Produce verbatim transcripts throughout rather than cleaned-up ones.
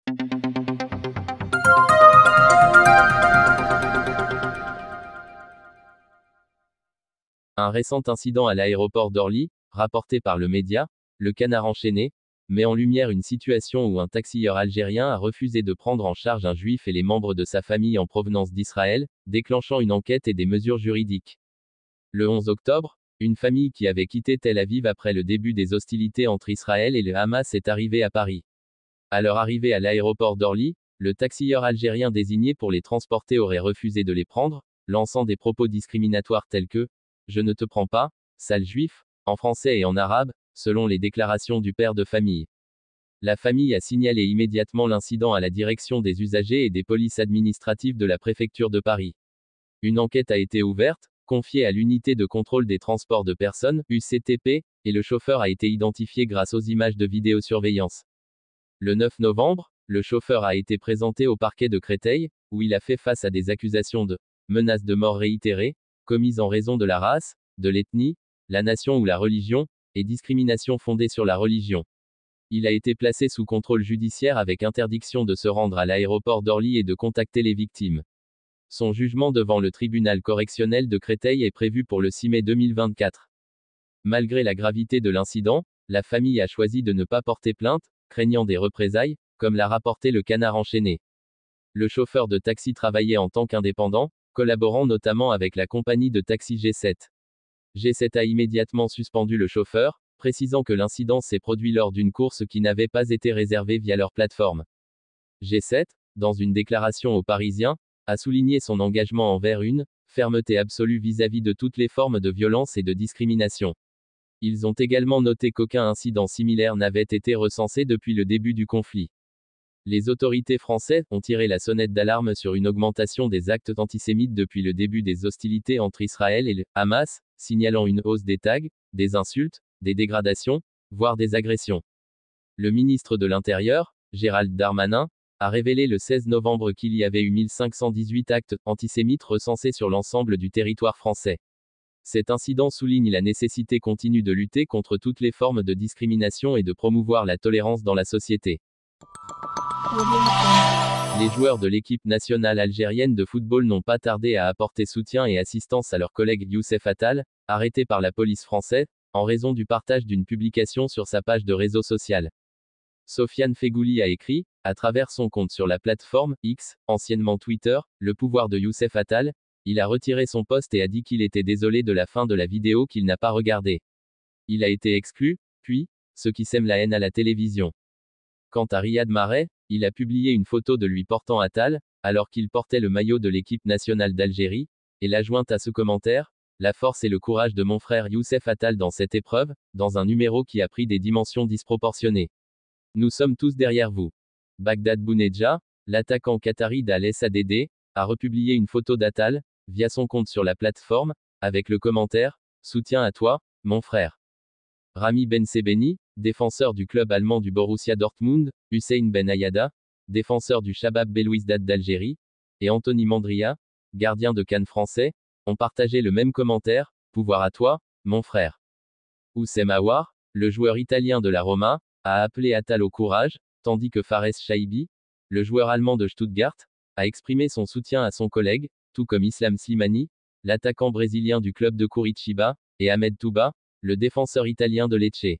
Un récent incident à l'aéroport d'Orly, rapporté par le média, Le Canard enchaîné, met en lumière une situation où un taxieur algérien a refusé de prendre en charge un juif et les membres de sa famille en provenance d'Israël, déclenchant une enquête et des mesures juridiques. Le onze octobre, une famille qui avait quitté Tel Aviv après le début des hostilités entre Israël et le Hamas est arrivée à Paris. À leur arrivée à l'aéroport d'Orly, le taxieur algérien désigné pour les transporter aurait refusé de les prendre, lançant des propos discriminatoires tels que « Je ne te prends pas, sale juif », en français et en arabe, selon les déclarations du père de famille. La famille a signalé immédiatement l'incident à la direction des usagers et des polices administratives de la préfecture de Paris. Une enquête a été ouverte, confiée à l'unité de contrôle des transports de personnes, U C T P, et le chauffeur a été identifié grâce aux images de vidéosurveillance. Le neuf novembre, le chauffeur a été présenté au parquet de Créteil, où il a fait face à des accusations de menaces de mort réitérées, commises en raison de la race, de l'ethnie, la nation ou la religion, et discrimination fondée sur la religion. Il a été placé sous contrôle judiciaire avec interdiction de se rendre à l'aéroport d'Orly et de contacter les victimes. Son jugement devant le tribunal correctionnel de Créteil est prévu pour le six mai deux mille vingt-quatre. Malgré la gravité de l'incident, la famille a choisi de ne pas porter plainte, craignant des représailles, comme l'a rapporté Le Canard enchaîné. Le chauffeur de taxi travaillait en tant qu'indépendant, collaborant notamment avec la compagnie de taxi G sept. G sept a immédiatement suspendu le chauffeur, précisant que l'incident s'est produit lors d'une course qui n'avait pas été réservée via leur plateforme. G sept, dans une déclaration aux Parisiens, a souligné son engagement envers une fermeté absolue vis-à-vis de toutes les formes de violence et de discrimination. Ils ont également noté qu'aucun incident similaire n'avait été recensé depuis le début du conflit. Les autorités françaises ont tiré la sonnette d'alarme sur une augmentation des actes antisémites depuis le début des hostilités entre Israël et le Hamas, signalant une hausse des tags, des insultes, des dégradations, voire des agressions. Le ministre de l'Intérieur, Gérald Darmanin, a révélé le seize novembre qu'il y avait eu mille cinq cent dix-huit actes antisémites recensés sur l'ensemble du territoire français. Cet incident souligne la nécessité continue de lutter contre toutes les formes de discrimination et de promouvoir la tolérance dans la société. Les joueurs de l'équipe nationale algérienne de football n'ont pas tardé à apporter soutien et assistance à leur collègue Youssef Attal, arrêté par la police française, en raison du partage d'une publication sur sa page de réseau social. Sofiane Fegouli a écrit, à travers son compte sur la plateforme X, anciennement Twitter, le pouvoir de Youssef Attal, il a retiré son post et a dit qu'il était désolé de la fin de la vidéo qu'il n'a pas regardée. Il a été exclu, puis, ce qui sème la haine à la télévision. Quant à Riyad Mahrez, il a publié une photo de lui portant Attal, alors qu'il portait le maillot de l'équipe nationale d'Algérie, et l'a jointe à ce commentaire, la force et le courage de mon frère Youssef Attal dans cette épreuve, dans un numéro qui a pris des dimensions disproportionnées. Nous sommes tous derrière vous. Bagdad Bounedjah, l'attaquant qatari d'Al S A D D, a republié une photo d'Attal, via son compte sur la plateforme, avec le commentaire « Soutien à toi, mon frère ». Rami Bensebaini, défenseur du club allemand du Borussia Dortmund, Hussein Ben Ayada, défenseur du Shabab Belouizdad d'Algérie, et Anthony Mandria, gardien de Cannes français, ont partagé le même commentaire « Pouvoir à toi, mon frère ». Oussem Aouar, le joueur italien de la Roma, a appelé Attal au courage, tandis que Fares Chaibi, le joueur allemand de Stuttgart, a exprimé son soutien à son collègue, tout comme Islam Slimani, l'attaquant brésilien du club de Curitiba, et Ahmed Touba, le défenseur italien de Lecce.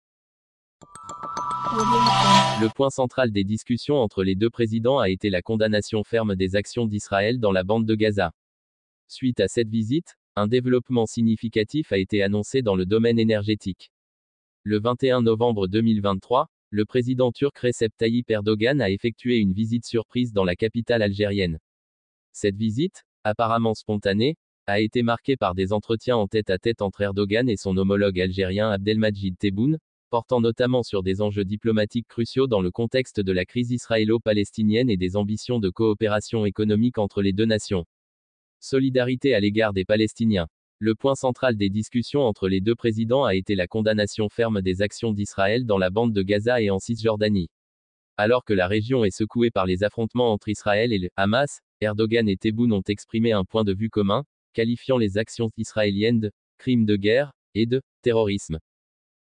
Le point central des discussions entre les deux présidents a été la condamnation ferme des actions d'Israël dans la bande de Gaza. Suite à cette visite, un développement significatif a été annoncé dans le domaine énergétique. Le vingt et un novembre deux mille vingt-trois, le président turc Recep Tayyip Erdogan a effectué une visite surprise dans la capitale algérienne. Cette visite, apparemment spontanée, a été marquée par des entretiens en tête-à-tête entre Erdogan et son homologue algérien Abdelmadjid Tebboune, portant notamment sur des enjeux diplomatiques cruciaux dans le contexte de la crise israélo-palestinienne et des ambitions de coopération économique entre les deux nations. Solidarité à l'égard des Palestiniens. Le point central des discussions entre les deux présidents a été la condamnation ferme des actions d'Israël dans la bande de Gaza et en Cisjordanie. Alors que la région est secouée par les affrontements entre Israël et le Hamas, Erdogan et Tebboune ont exprimé un point de vue commun, qualifiant les actions israéliennes de crimes de guerre et de terrorisme.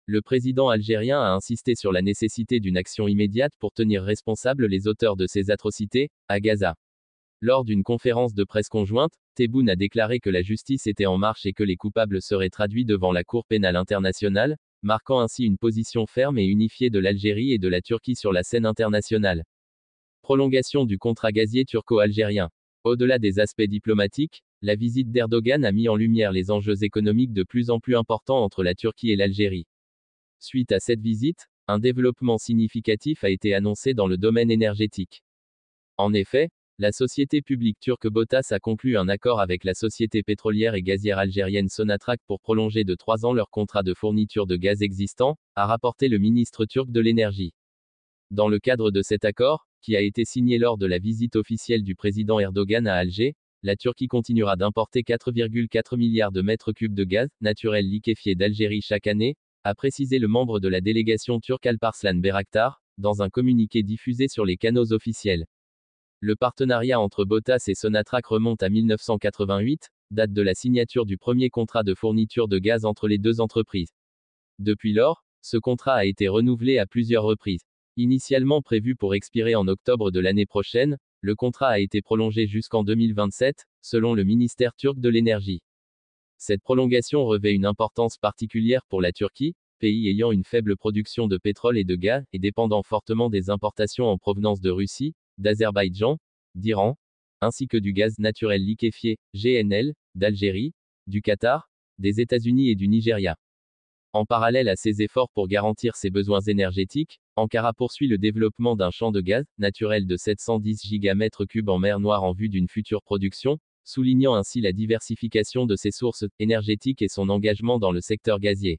Le président algérien a insisté sur la nécessité d'une action immédiate pour tenir responsables les auteurs de ces atrocités, à Gaza. Lors d'une conférence de presse conjointe, Tebboune a déclaré que la justice était en marche et que les coupables seraient traduits devant la Cour pénale internationale, marquant ainsi une position ferme et unifiée de l'Algérie et de la Turquie sur la scène internationale. Prolongation du contrat gazier turco-algérien. Au-delà des aspects diplomatiques, la visite d'Erdogan a mis en lumière les enjeux économiques de plus en plus importants entre la Turquie et l'Algérie. Suite à cette visite, un développement significatif a été annoncé dans le domaine énergétique. En effet, la société publique turque Botas a conclu un accord avec la société pétrolière et gazière algérienne Sonatrach pour prolonger de trois ans leur contrat de fourniture de gaz existant, a rapporté le ministre turc de l'énergie. Dans le cadre de cet accord, qui a été signé lors de la visite officielle du président Erdogan à Alger, la Turquie continuera d'importer quatre virgule quatre milliards de mètres cubes de gaz naturel liquéfié d'Algérie chaque année, a précisé le membre de la délégation turque Alparslan Bayraktar, dans un communiqué diffusé sur les canaux officiels. Le partenariat entre Botas et Sonatrach remonte à mille neuf cent quatre-vingt-huit, date de la signature du premier contrat de fourniture de gaz entre les deux entreprises. Depuis lors, ce contrat a été renouvelé à plusieurs reprises. Initialement prévu pour expirer en octobre de l'année prochaine, le contrat a été prolongé jusqu'en deux mille vingt-sept, selon le ministère turc de l'énergie. Cette prolongation revêt une importance particulière pour la Turquie, pays ayant une faible production de pétrole et de gaz, et dépendant fortement des importations en provenance de Russie, d'Azerbaïdjan, d'Iran, ainsi que du gaz naturel liquéfié, G N L, d'Algérie, du Qatar, des États-Unis et du Nigeria. En parallèle à ces efforts pour garantir ses besoins énergétiques, Ankara poursuit le développement d'un champ de gaz naturel de sept cent dix gigamètres cubes en mer Noire en vue d'une future production, soulignant ainsi la diversification de ses sources énergétiques et son engagement dans le secteur gazier.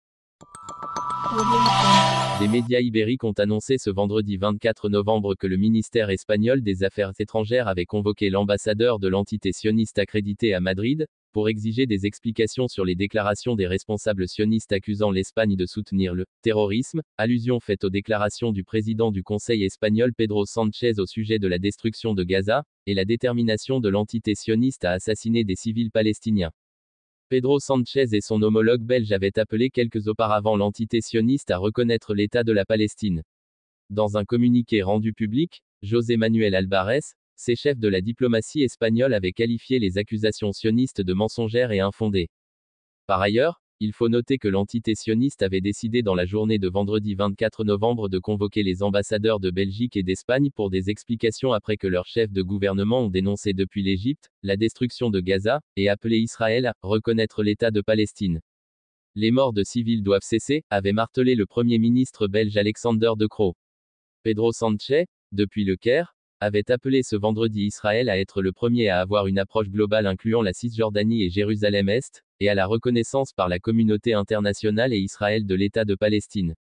Des médias ibériques ont annoncé ce vendredi vingt-quatre novembre que le ministère espagnol des Affaires étrangères avait convoqué l'ambassadeur de l'entité sioniste accréditée à Madrid, pour exiger des explications sur les déclarations des responsables sionistes accusant l'Espagne de soutenir le terrorisme, allusion faite aux déclarations du président du Conseil espagnol Pedro Sánchez au sujet de la destruction de Gaza, et la détermination de l'entité sioniste à assassiner des civils palestiniens. Pedro Sánchez et son homologue belge avaient appelé quelques auparavant l'entité sioniste à reconnaître l'État de la Palestine. Dans un communiqué rendu public, José Manuel Albares, ses chefs de la diplomatie espagnole avaient qualifié les accusations sionistes de mensongères et infondées. Par ailleurs, il faut noter que l'entité sioniste avait décidé dans la journée de vendredi vingt-quatre novembre de convoquer les ambassadeurs de Belgique et d'Espagne pour des explications après que leurs chefs de gouvernement ont dénoncé depuis l'Égypte la destruction de Gaza, et appelé Israël à reconnaître l'État de Palestine. Les morts de civils doivent cesser, avait martelé le Premier ministre belge Alexander De Croo. Pedro Sánchez, depuis le Caire, avait appelé ce vendredi Israël à être le premier à avoir une approche globale incluant la Cisjordanie et Jérusalem-Est, et à la reconnaissance par la communauté internationale et Israël de l'État de Palestine.